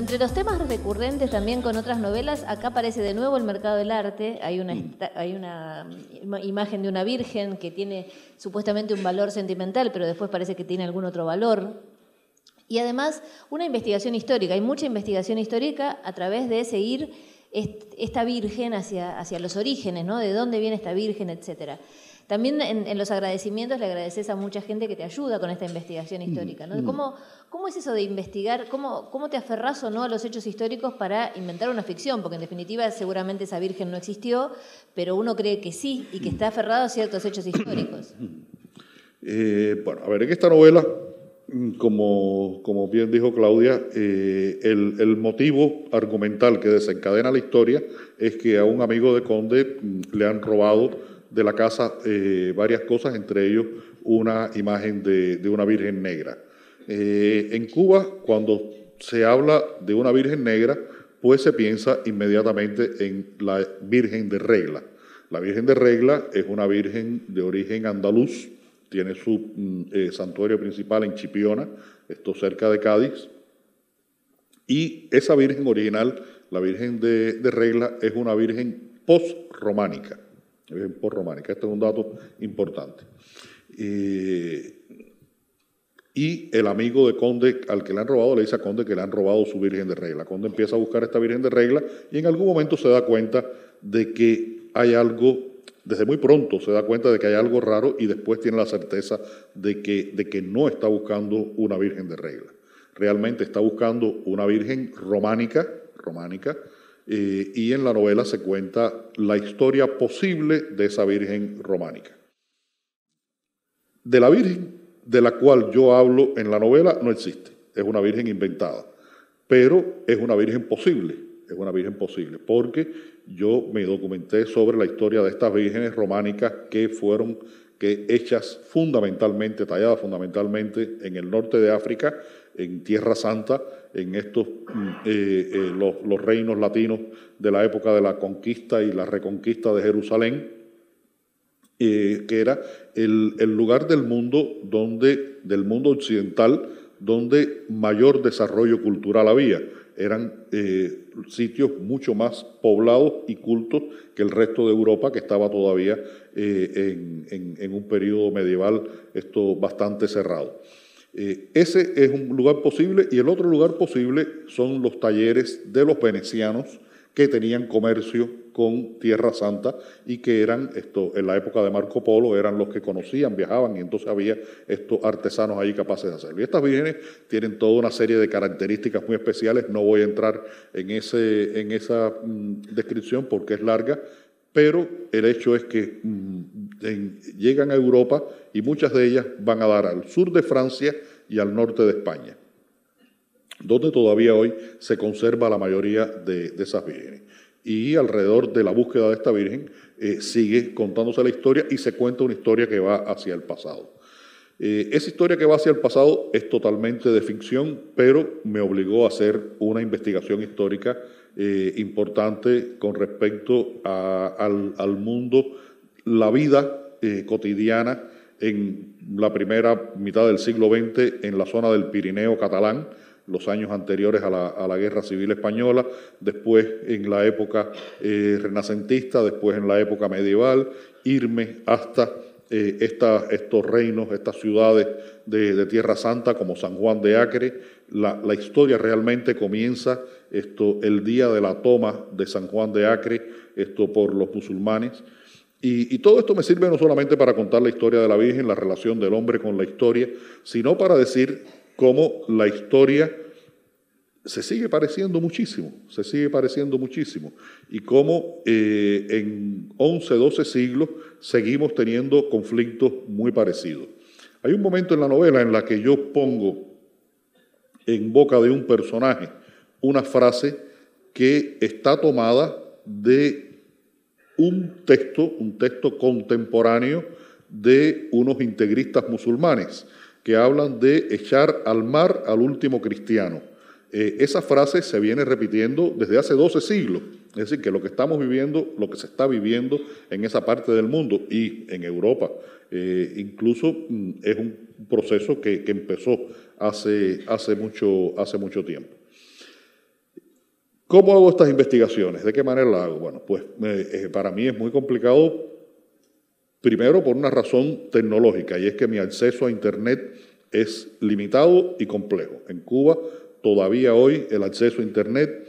entre los temas recurrentes también con otras novelas, acá aparece de nuevo el mercado del arte. Hay una imagen de una virgen que tiene supuestamente un valor sentimental, pero después parece que tiene algún otro valor. Y además una investigación histórica. Hay mucha investigación histórica a través de seguir esta virgen hacia los orígenes, ¿no? De dónde viene esta virgen, etcétera. También en los agradecimientos le agradeces a mucha gente que te ayuda con esta investigación histórica, ¿no? ¿Cómo es eso de investigar? ¿Cómo te aferrás o no a los hechos históricos para inventar una ficción? Porque en definitiva seguramente esa virgen no existió, pero uno cree que sí y que está aferrado a ciertos hechos históricos. Bueno, a ver, en esta novela, como bien dijo Claudia, el motivo argumental que desencadena la historia es que a un amigo de Conde le han robado de la casa varias cosas, entre ellos una imagen de una Virgen Negra. En Cuba, cuando se habla de una Virgen Negra, pues se piensa inmediatamente en la Virgen de Regla. La Virgen de Regla es una virgen de origen andaluz, tiene su santuario principal en Chipiona, esto cerca de Cádiz, y esa virgen original, la Virgen de Regla, es una virgen post-románica. Este es un dato importante. Y el amigo de Conde al que le han robado le dice a Conde que le han robado su Virgen de Regla. Conde empieza a buscar esta Virgen de Regla y en algún momento se da cuenta de que hay algo, desde muy pronto se da cuenta de que hay algo raro y después tiene la certeza de que no está buscando una Virgen de Regla. Realmente está buscando una Virgen románica, y en la novela se cuenta la historia posible de esa Virgen románica. De la Virgen de la cual yo hablo en la novela no existe, es una Virgen inventada, pero es una Virgen posible, porque yo me documenté sobre la historia de estas vírgenes románicas que fueron hechas fundamentalmente, talladas fundamentalmente en el norte de África, en Tierra Santa, en estos los reinos latinos de la época de la conquista y la reconquista de Jerusalén, que era el lugar del mundo occidental donde mayor desarrollo cultural había. Eran sitios mucho más poblados y cultos que el resto de Europa, que estaba todavía en un periodo medieval bastante cerrado. Ese es un lugar posible, y el otro lugar posible son los talleres de los venecianos que tenían comercio con Tierra Santa y que eran, en la época de Marco Polo, eran los que conocían, viajaban, y entonces había estos artesanos ahí capaces de hacerlo. Y estas vírgenes tienen toda una serie de características muy especiales. No voy a entrar en esa descripción porque es larga, pero el hecho es que llegan a Europa y muchas de ellas van a dar al sur de Francia y al norte de España, donde todavía hoy se conserva la mayoría de esas vírgenes. Y alrededor de la búsqueda de esta virgen sigue contándose la historia y se cuenta una historia que va hacia el pasado. Esa historia que va hacia el pasado es totalmente de ficción, pero me obligó a hacer una investigación histórica importante con respecto al mundo, la vida cotidiana en la primera mitad del siglo XX en la zona del Pirineo catalán, los años anteriores a la Guerra Civil Española, después en la época renacentista, después en la época medieval, irme hasta estos reinos, estas ciudades de Tierra Santa como San Juan de Acre. La historia realmente comienza el día de la toma de San Juan de Acre por los musulmanes. Y todo esto me sirve no solamente para contar la historia de la Virgen, la relación del hombre con la historia, sino para decir cómo la historia se sigue pareciendo muchísimo, y cómo en 11, 12 siglos seguimos teniendo conflictos muy parecidos. Hay un momento en la novela en la que yo pongo en boca de un personaje una frase que está tomada de un texto contemporáneo de unos integristas musulmanes que hablan de echar al mar al último cristiano. Esa frase se viene repitiendo desde hace 12 siglos, es decir, que lo que estamos viviendo, lo que se está viviendo en esa parte del mundo y en Europa, incluso es un proceso que empezó hace mucho tiempo. ¿Cómo hago estas investigaciones? ¿De qué manera las hago? Bueno, pues para mí es muy complicado, primero por una razón tecnológica, y es que mi acceso a Internet es limitado y complejo. En Cuba, todavía hoy, el acceso a Internet,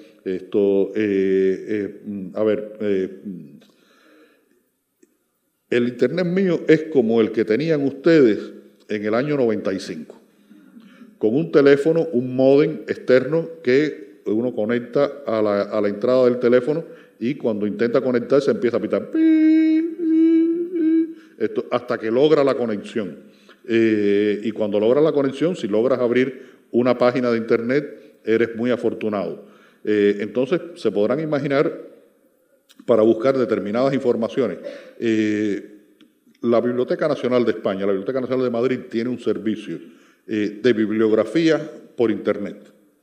el Internet mío es como el que tenían ustedes en el año 95, con un teléfono, un módem externo que uno conecta a la entrada del teléfono y cuando intenta conectarse empieza a pitar hasta que logra la conexión. Y cuando logra la conexión, si logras abrir una página de Internet, eres muy afortunado. Entonces, se podrán imaginar, para buscar determinadas informaciones, la Biblioteca Nacional de España, la Biblioteca Nacional de Madrid, tiene un servicio de bibliografía por Internet,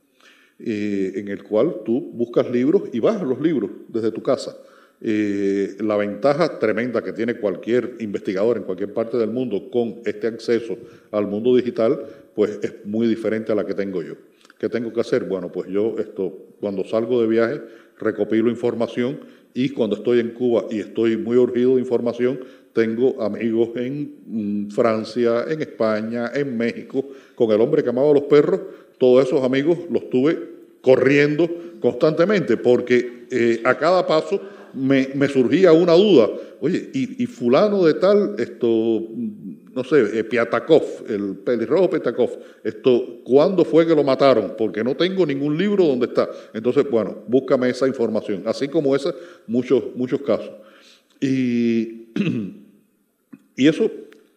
en el cual tú buscas libros y bajas los libros desde tu casa. La ventaja tremenda que tiene cualquier investigador en cualquier parte del mundo con este acceso al mundo digital, pues es muy diferente a la que tengo yo. ¿Qué tengo que hacer? Bueno, pues yo cuando salgo de viaje recopilo información, y cuando estoy en Cuba y estoy muy urgido de información, tengo amigos en Francia, en España, en México. Con el hombre que amaba a los perros, todos esos amigos los tuve corriendo constantemente, porque a cada paso me surgía una duda. Oye, y fulano de tal, no sé, Piatakov, el pelirrojo Piatakov, ¿cuándo fue que lo mataron? Porque no tengo ningún libro donde está. Entonces, bueno, búscame esa información. Así como esa, muchos casos. Y eso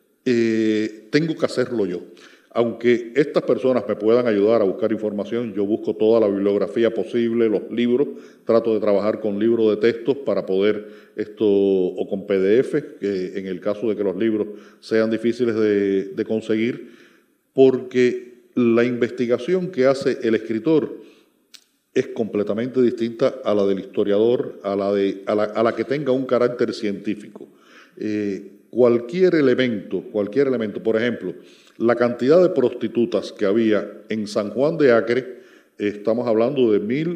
tengo que hacerlo yo. Aunque estas personas me puedan ayudar a buscar información, yo busco toda la bibliografía posible, los libros, trato de trabajar con libros de textos para poder o con PDF, que en el caso de que los libros sean difíciles de conseguir, porque la investigación que hace el escritor es completamente distinta a la del historiador, a la que tenga un carácter científico. Cualquier elemento, por ejemplo, la cantidad de prostitutas que había en San Juan de Acre, estamos hablando de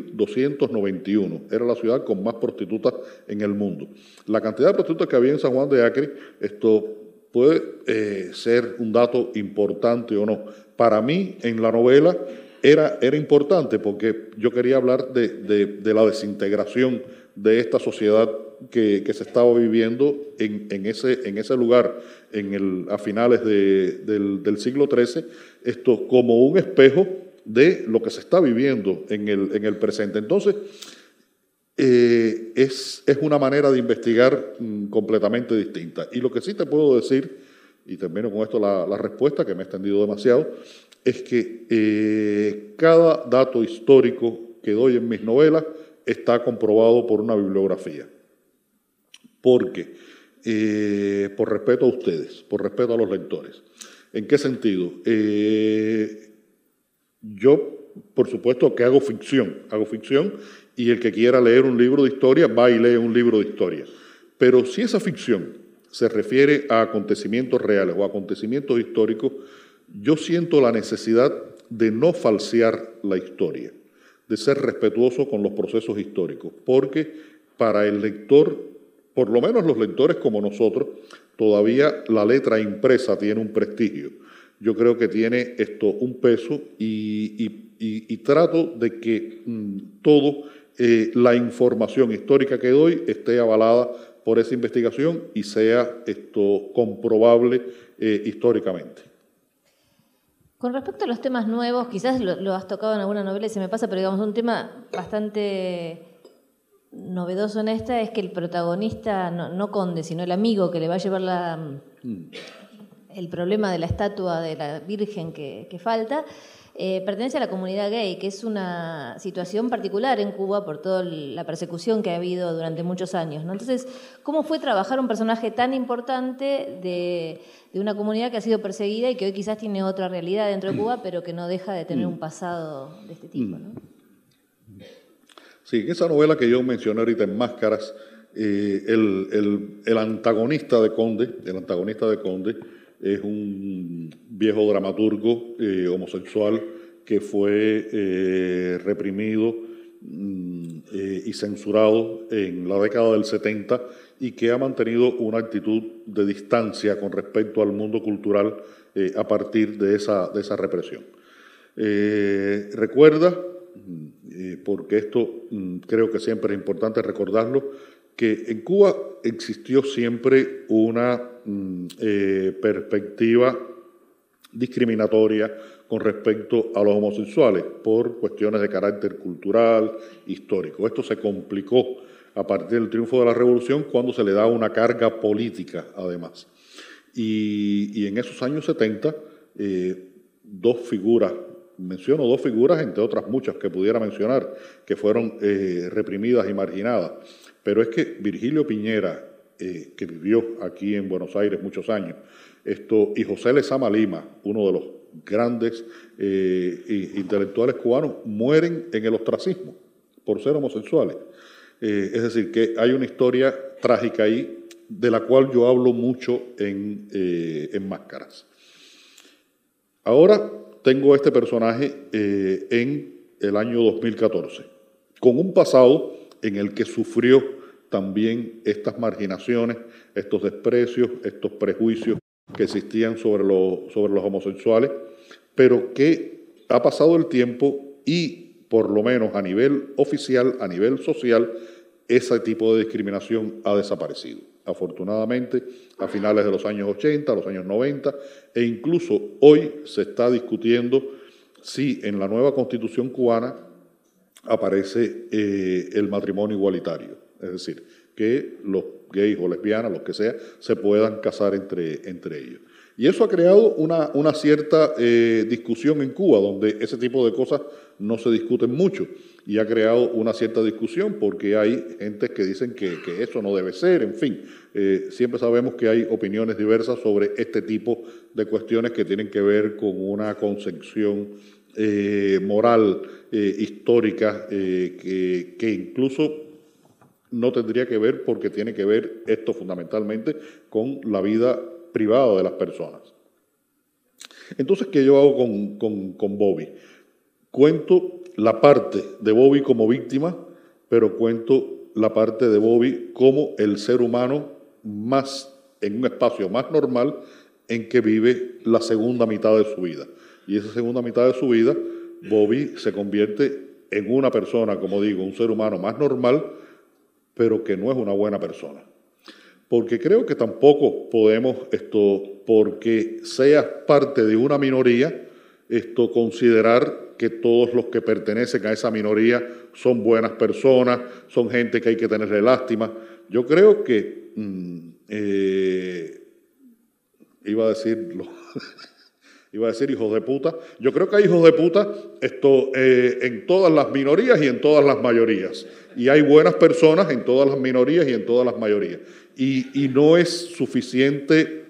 1291, era la ciudad con más prostitutas en el mundo. La cantidad de prostitutas que había en San Juan de Acre, esto puede ser un dato importante o no. Para mí, en la novela, era importante porque yo quería hablar de la desintegración de esta sociedad que se estaba viviendo en ese lugar a finales del siglo XIII, como un espejo de lo que se está viviendo en el presente. Entonces, es una manera de investigar completamente distinta. Y lo que sí te puedo decir, y termino con esto la respuesta, que me he extendido demasiado, es que cada dato histórico que doy en mis novelas está comprobado por una bibliografía. Porque, por respeto a ustedes, por respeto a los lectores. ¿En qué sentido? Yo, por supuesto, que hago ficción, y el que quiera leer un libro de historia va y lee un libro de historia. Pero si esa ficción se refiere a acontecimientos reales o a acontecimientos históricos, yo siento la necesidad de no falsear la historia, de ser respetuoso con los procesos históricos, porque para el lector, por lo menos los lectores como nosotros, todavía la letra impresa tiene un prestigio. Yo creo que tiene un peso y trato de que toda la información histórica que doy esté avalada por esa investigación y sea comprobable históricamente. Con respecto a los temas nuevos, quizás lo has tocado en alguna novela y se me pasa, pero digamos un tema bastante novedoso en esta es que el protagonista, no Conde, sino el amigo que le va a llevar el problema de la estatua de la Virgen que falta, pertenece a la comunidad gay, que es una situación particular en Cuba por toda la persecución que ha habido durante muchos años, ¿no? Entonces, ¿cómo fue trabajar un personaje tan importante de una comunidad que ha sido perseguida y que hoy quizás tiene otra realidad dentro de Cuba, pero que no deja de tener un pasado de este tipo, ¿no? Sí, en esa novela que yo mencioné ahorita, en Máscaras, el antagonista de Conde es un viejo dramaturgo homosexual que fue reprimido y censurado en la década del 70 y que ha mantenido una actitud de distancia con respecto al mundo cultural a partir de esa represión. Recuerda, porque esto creo que siempre es importante recordarlo, que en Cuba existió siempre una perspectiva discriminatoria con respecto a los homosexuales por cuestiones de carácter cultural, histórico. Esto se complicó a partir del triunfo de la Revolución cuando se le da una carga política, además. Y en esos años 70, menciono dos figuras, entre otras muchas que pudiera mencionar, que fueron reprimidas y marginadas. Pero es que Virgilio Piñera, que vivió aquí en Buenos Aires muchos años, y José Lezama Lima, uno de los grandes intelectuales cubanos, mueren en el ostracismo por ser homosexuales. Es decir, que hay una historia trágica ahí de la cual yo hablo mucho en Máscaras. Ahora tengo este personaje en el año 2014, con un pasado en el que sufrió también estas marginaciones, estos desprecios, estos prejuicios que existían sobre los homosexuales, pero que ha pasado el tiempo y, por lo menos a nivel oficial, a nivel social, ese tipo de discriminación ha desaparecido. Afortunadamente, a finales de los años 80, los años 90, e incluso hoy se está discutiendo si en la nueva Constitución cubana aparece el matrimonio igualitario, es decir, que los gays o lesbianas, los que sea, se puedan casar entre ellos. Y eso ha creado una cierta discusión en Cuba, donde ese tipo de cosas no se discuten mucho, y ha creado una cierta discusión porque hay gente que dicen que eso no debe ser, en fin. Siempre sabemos que hay opiniones diversas sobre este tipo de cuestiones que tienen que ver con una concepción moral, histórica, que incluso no tendría que ver, porque tiene que ver esto fundamentalmente con la vida privada de las personas. Entonces, ¿qué yo hago con Bobby? Cuento la parte de Bobby como víctima, pero cuento la parte de Bobby como el ser humano en un espacio más normal en que vive la segunda mitad de su vida. Y esa segunda mitad de su vida, Bobby se convierte en una persona, como digo, un ser humano más normal, pero que no es una buena persona. Porque creo que tampoco podemos, porque seas parte de una minoría, considerar que todos los que pertenecen a esa minoría son buenas personas, son gente que hay que tenerle lástima. Yo creo que, iba a decir hijos de puta, yo creo que hay hijos de puta en todas las minorías y en todas las mayorías. Y hay buenas personas en todas las minorías y en todas las mayorías. Y no es suficiente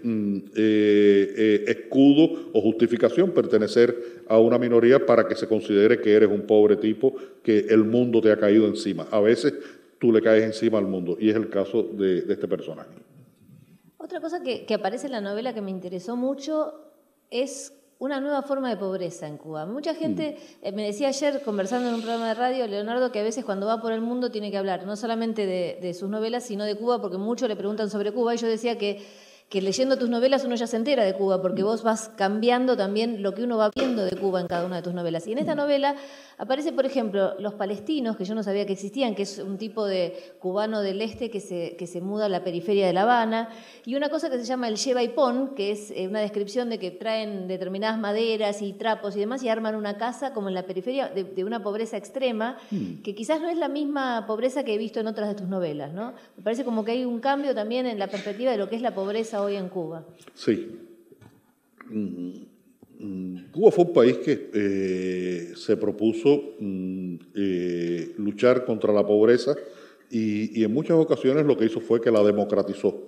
escudo o justificación pertenecer a una minoría para que se considere que eres un pobre tipo, que el mundo te ha caído encima. A veces tú le caes encima al mundo, y es el caso de este personaje. Otra cosa que aparece en la novela que me interesó mucho es una nueva forma de pobreza en Cuba. Mucha gente, me decía ayer, conversando en un programa de radio, Leonardo, que a veces cuando va por el mundo tiene que hablar no solamente de sus novelas, sino de Cuba, porque muchos le preguntan sobre Cuba, y yo decía que leyendo tus novelas uno ya se entera de Cuba, porque vos vas cambiando también lo que uno va viendo de Cuba en cada una de tus novelas. Y en esta novela aparece, por ejemplo, los palestinos, que yo no sabía que existían, que es un tipo de cubano del este que se muda a la periferia de La Habana, y una cosa que se llama el lleva y pon, que es una descripción de que traen determinadas maderas y trapos y demás y arman una casa como en la periferia de una pobreza extrema, que quizás no es la misma pobreza que he visto en otras de tus novelas, ¿no? Me parece como que hay un cambio también en la perspectiva de lo que es la pobreza hoy en Cuba. Sí. Cuba fue un país que se propuso luchar contra la pobreza y en muchas ocasiones lo que hizo fue que la democratizó.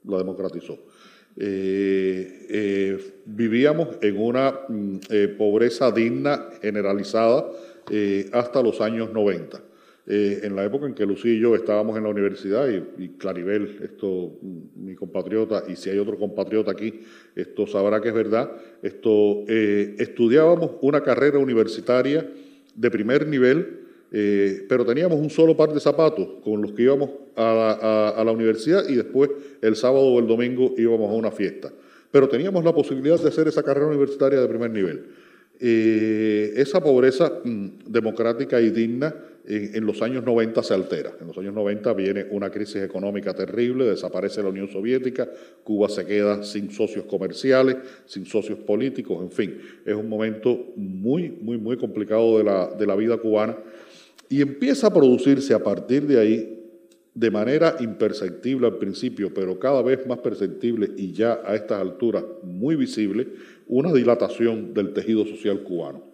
Vivíamos en una pobreza digna generalizada hasta los años 90. En la época en que Lucía y yo estábamos en la universidad, y Claribel, mi compatriota, y si hay otro compatriota aquí, sabrá que es verdad, estudiábamos una carrera universitaria de primer nivel pero teníamos un solo par de zapatos con los que íbamos a la universidad y después el sábado o el domingo íbamos a una fiesta. Pero teníamos la posibilidad de hacer esa carrera universitaria de primer nivel. Esa pobreza democrática y digna en los años 90 se altera. En los años 90 viene una crisis económica terrible, desaparece la Unión Soviética, Cuba se queda sin socios comerciales, sin socios políticos, en fin. Es un momento muy complicado de la vida cubana y empieza a producirse a partir de ahí, de manera imperceptible al principio, pero cada vez más perceptible y ya a estas alturas muy visible, una dilatación del tejido social cubano.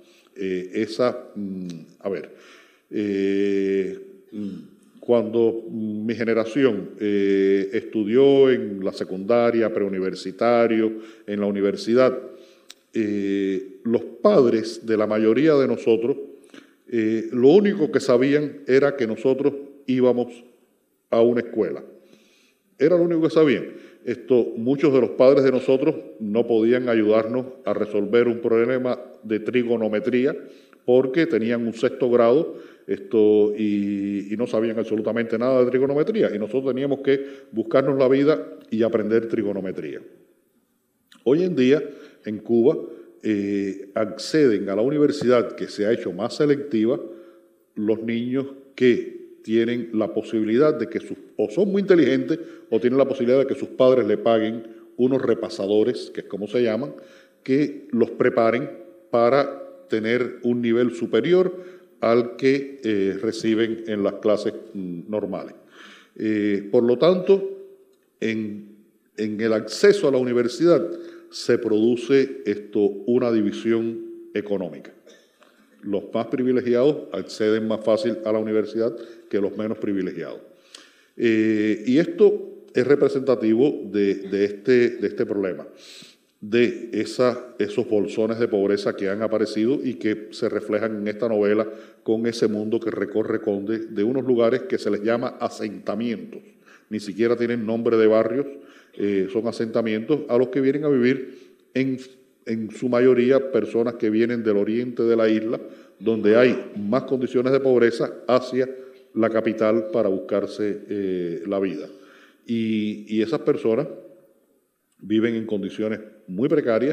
Cuando mi generación estudió en la secundaria, preuniversitario, en la universidad, los padres de la mayoría de nosotros, lo único que sabían era que nosotros íbamos a una escuela. Era lo único que sabían. Muchos de los padres de nosotros no podían ayudarnos a resolver un problema de trigonometría porque tenían un sexto grado y no sabían absolutamente nada de trigonometría y nosotros teníamos que buscarnos la vida y aprender trigonometría. Hoy en día, en Cuba, acceden a la universidad, que se ha hecho más selectiva, los niños que tienen la posibilidad de que o son muy inteligentes o tienen la posibilidad de que sus padres le paguen unos repasadores, que es como se llaman, que los preparen para tener un nivel superior al que reciben en las clases normales. Por lo tanto, en el acceso a la universidad se produce una división económica. Los más privilegiados acceden más fácil a la universidad que los menos privilegiados. Y esto es representativo de este problema, de esos bolsones de pobreza que han aparecido y que se reflejan en esta novela con ese mundo que recorre Conde, de unos lugares que se les llama asentamientos. Ni siquiera tienen nombre de barrios, son asentamientos a los que vienen a vivir en su mayoría personas que vienen del oriente de la isla, donde hay más condiciones de pobreza, hacia la capital para buscarse la vida. Y esas personas viven en condiciones muy precarias,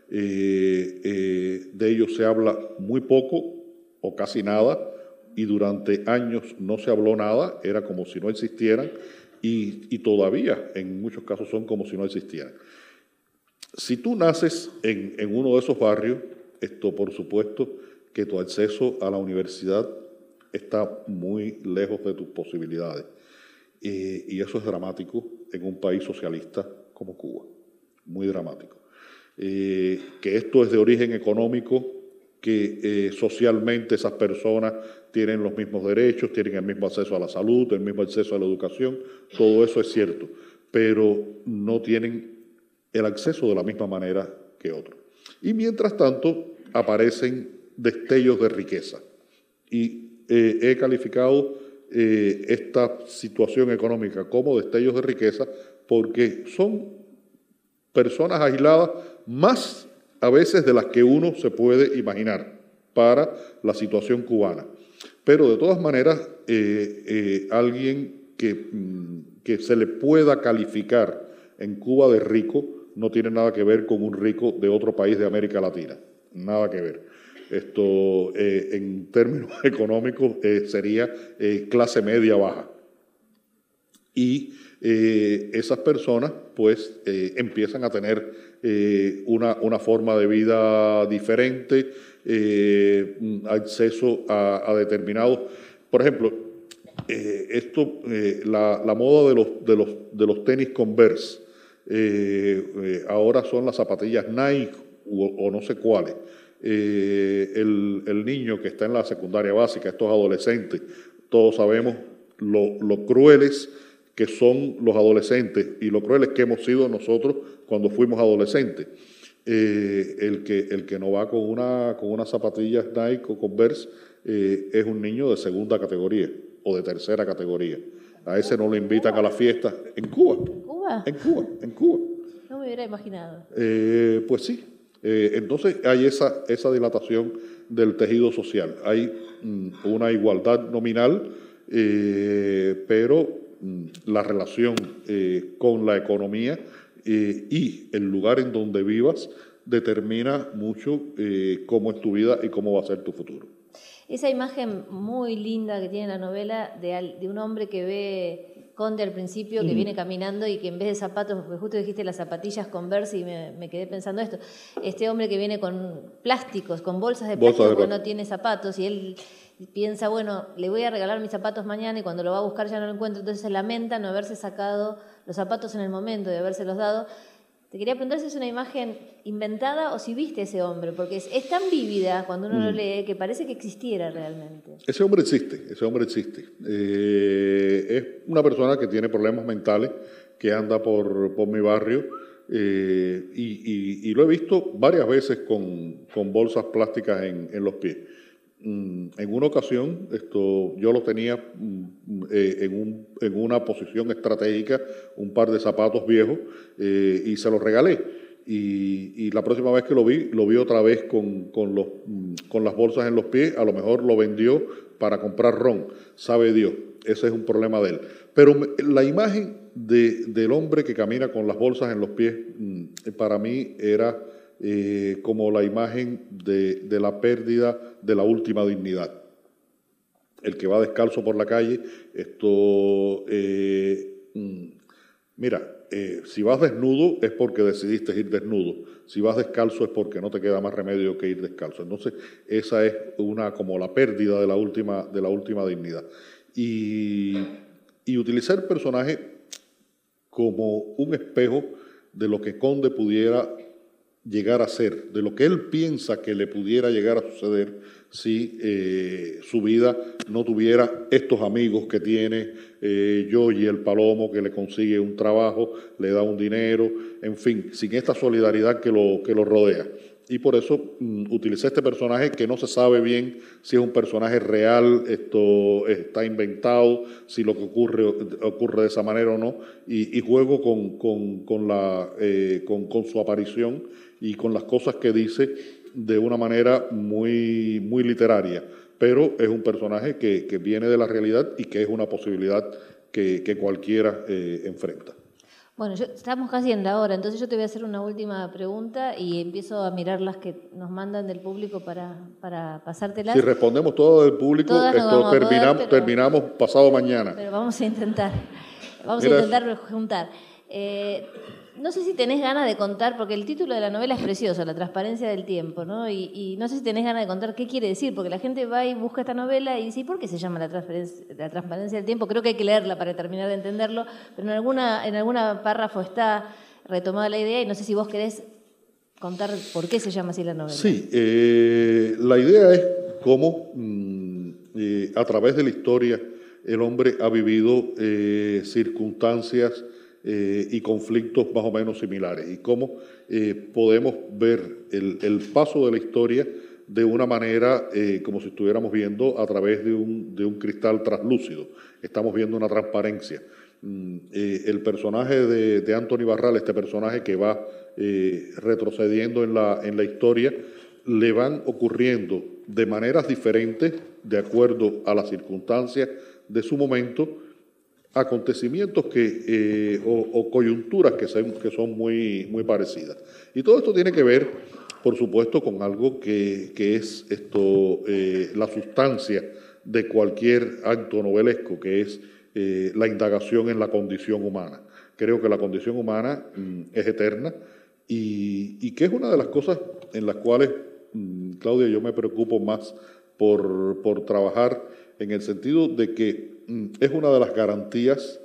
de ellos se habla muy poco o casi nada, y durante años no se habló nada, era como si no existieran, y todavía en muchos casos son como si no existieran. Si tú naces en uno de esos barrios, por supuesto que tu acceso a la universidad está muy lejos de tus posibilidades. Y eso es dramático en un país socialista como Cuba, muy dramático. Que esto es de origen económico, que socialmente esas personas tienen los mismos derechos, tienen el mismo acceso a la salud, el mismo acceso a la educación, todo eso es cierto, pero no tienen el acceso de la misma manera que otros. Y mientras tanto aparecen destellos de riqueza. Y he calificado esta situación económica como destellos de riqueza porque son personas aisladas más a veces de las que uno se puede imaginar para la situación cubana. Pero de todas maneras, alguien que se le pueda calificar en Cuba de rico no tiene nada que ver con un rico de otro país de América Latina, nada que ver. En términos económicos sería clase media baja. Y esas personas pues empiezan a tener una forma de vida diferente, acceso a determinados, por ejemplo, la moda de los tenis Converse, ahora son las zapatillas Nike o no sé cuáles. El niño que está en la secundaria básica, estos adolescentes, todos sabemos lo crueles que son los adolescentes y lo crueles que hemos sido nosotros cuando fuimos adolescentes. El que no va con unas zapatillas Nike o Converse es un niño de segunda categoría o de tercera categoría. A ese no lo invitan a la fiesta en Cuba. ¿En Cuba? En Cuba. No me hubiera imaginado. Pues sí. Entonces hay esa dilatación del tejido social. Hay una igualdad nominal, pero la relación con la economía y el lugar en donde vivas determina mucho cómo es tu vida y cómo va a ser tu futuro. Esa imagen muy linda que tiene la novela de un hombre que ve Conde al principio, que viene caminando y que en vez de zapatos, porque justo dijiste las zapatillas Converse y me quedé pensando esto, este hombre que viene con plásticos, con bolsas de plástico porque no tiene zapatos y él piensa, bueno, le voy a regalar mis zapatos mañana y cuando lo va a buscar ya no lo encuentro, entonces se lamenta no haberse sacado los zapatos en el momento de habérselos dado. Te quería preguntar si es una imagen inventada o si viste ese hombre, porque es tan vívida cuando uno lo lee que parece que existiera realmente. Ese hombre existe. Es una persona que tiene problemas mentales, que anda por mi barrio, y lo he visto varias veces con bolsas plásticas en los pies. En una ocasión, yo lo tenía en una posición estratégica, un par de zapatos viejos, y se los regalé. Y la próxima vez que lo vi otra vez con las bolsas en los pies. A lo mejor lo vendió para comprar ron, sabe Dios, ese es un problema de él. Pero la imagen del hombre que camina con las bolsas en los pies, para mí era como la imagen de la pérdida de la última dignidad. El que va descalzo por la calle, mira, si vas desnudo es porque decidiste ir desnudo, si vas descalzo es porque no te queda más remedio que ir descalzo. Entonces esa es como la pérdida de la última dignidad. Y utilizar el personaje como un espejo de lo que Conde pudiera llegar a ser, de lo que él piensa que le pudiera llegar a suceder si su vida no tuviera estos amigos que tiene, Yoyi el Palomo, que le consigue un trabajo, le da un dinero, en fin, sin esta solidaridad que lo rodea. Y por eso utilicé este personaje que no se sabe bien si es un personaje real, esto está inventado, si lo que ocurre de esa manera o no, y juego con su aparición y con las cosas que dice de una manera muy, muy literaria. Pero es un personaje que viene de la realidad y que es una posibilidad que cualquiera enfrenta. Bueno, estamos casi en la hora, entonces yo te voy a hacer una última pregunta y empiezo a mirar las que nos mandan del público para pasártelas. Si respondemos todo del público, terminamos pasado mañana. Pero vamos a intentar juntar. No sé si tenés ganas de contar, porque el título de la novela es precioso, La transparencia del tiempo, ¿no? Y no sé si tenés ganas de contar qué quiere decir, porque la gente va y busca esta novela y dice, ¿y por qué se llama La transparencia del tiempo? Creo que hay que leerla para terminar de entenderlo, pero en alguna párrafo está retomada la idea y no sé si vos querés contar por qué se llama así la novela. Sí, la idea es cómo a través de la historia el hombre ha vivido circunstancias y conflictos más o menos similares, y cómo podemos ver el paso de la historia de una manera como si estuviéramos viendo a través de un cristal translúcido. Estamos viendo una transparencia. El personaje de Anthony Barral, este personaje que va retrocediendo en la historia, le van ocurriendo de maneras diferentes, de acuerdo a las circunstancias de su momento, acontecimientos o coyunturas que son muy, muy parecidas. Y todo esto tiene que ver, por supuesto, con algo que es la sustancia de cualquier acto novelesco, que es la indagación en la condición humana. Creo que la condición humana es eterna y que es una de las cosas en las cuales, Claudia, yo me preocupo más por trabajar, en el sentido de que es una de las garantías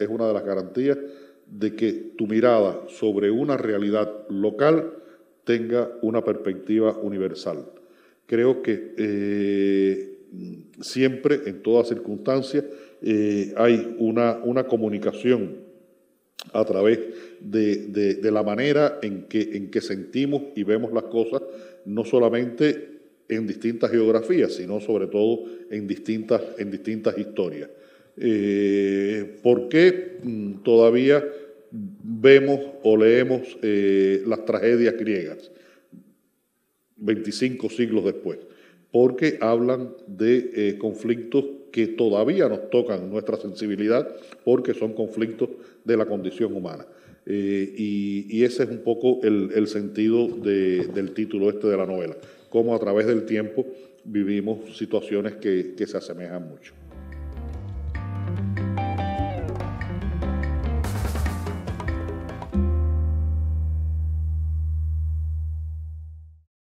de que tu mirada sobre una realidad local tenga una perspectiva universal. Creo que siempre, en todas circunstancias, hay una comunicación a través de la manera en que sentimos y vemos las cosas, no solamente en distintas geografías, sino sobre todo en distintas historias. ¿Por qué todavía vemos o leemos las tragedias griegas? 25 siglos después, porque hablan de conflictos que todavía nos tocan nuestra sensibilidad, porque son conflictos de la condición humana. Y ese es un poco el sentido del título de la novela, cómo a través del tiempo vivimos situaciones que se asemejan mucho.